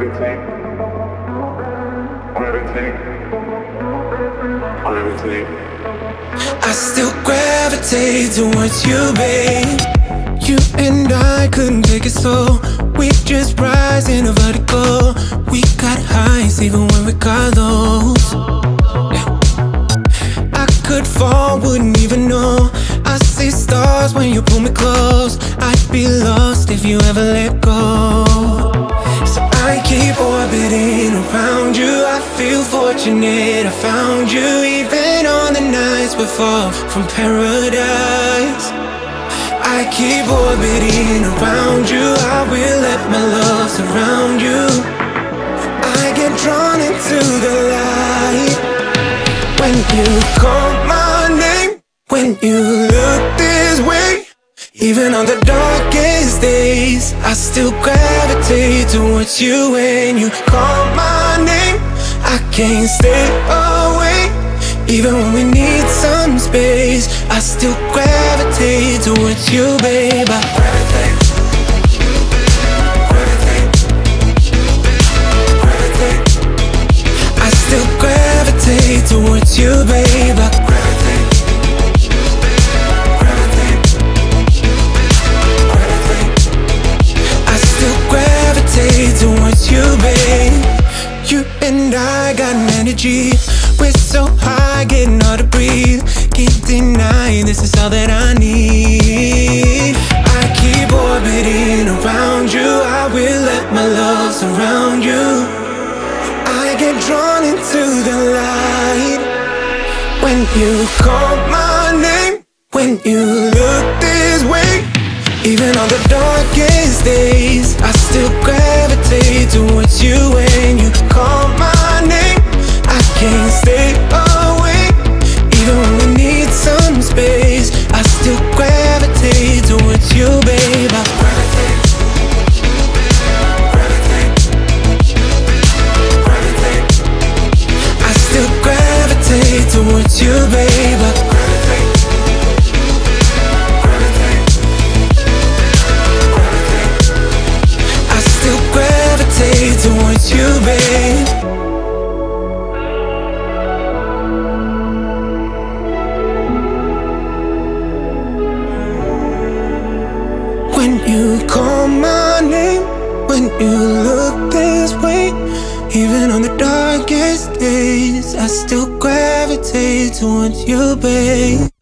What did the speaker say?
Gravitate, gravitate, gravitate. I still gravitate towards you, babe. You and I couldn't take it slow. We just rise in a vertical. We got highs even when we got lows. Yeah. I could fall, wouldn't even know. I see stars when you pull me close. I'd be lost if you ever let go. So I keep orbiting around you. I feel fortunate I found you, even on the nights we fall from paradise. I keep orbiting around you. I will let my love surround you. I get drawn into the light when you call my name, when you look this way. Even on the darkest days, I still gravitate towards you. When you call my name, I can't stay away. Even when we need some space, I still gravitate towards you, babe. I gravitate, gravitate, gravitate. I still gravitate towards you, babe. I gravitate, gravitate, gravitate. I still gravitate towards you, babe. You and I got an energy. We're so high, getting hard to breathe. Can't deny this is all that I need. I keep orbiting around you. I will let my love surround you. I get drawn into the light when you call my name, when you look this way. Even on the darkest days, I still gravitate towards you. When you call my name, I can't stay away. Even when we need some space, I still gravitate towards you, babe. I gravitate, gravitate, gravitate. I still gravitate towards you, babe. I gravitate, gravitate, gravitate. I still gravitate towards you, babe. When you call my name, when you look this way. Even on the darkest days, I still gravitate towards you, babe.